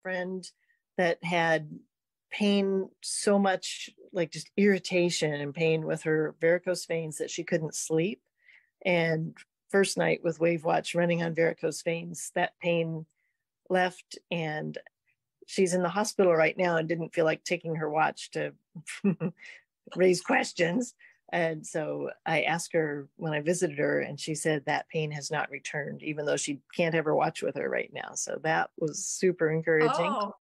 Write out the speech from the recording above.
friend that had pain so much, like just irritation and pain with her varicose veins that she couldn't sleep. And first night with WAVwatch running on varicose veins, that pain left, and she's in the hospital right now and didn't feel like taking her watch to raise questions. And so I asked her when I visited her, and she said that pain has not returned, even though she can't have her watch with her right now. So that was super encouraging. Oh,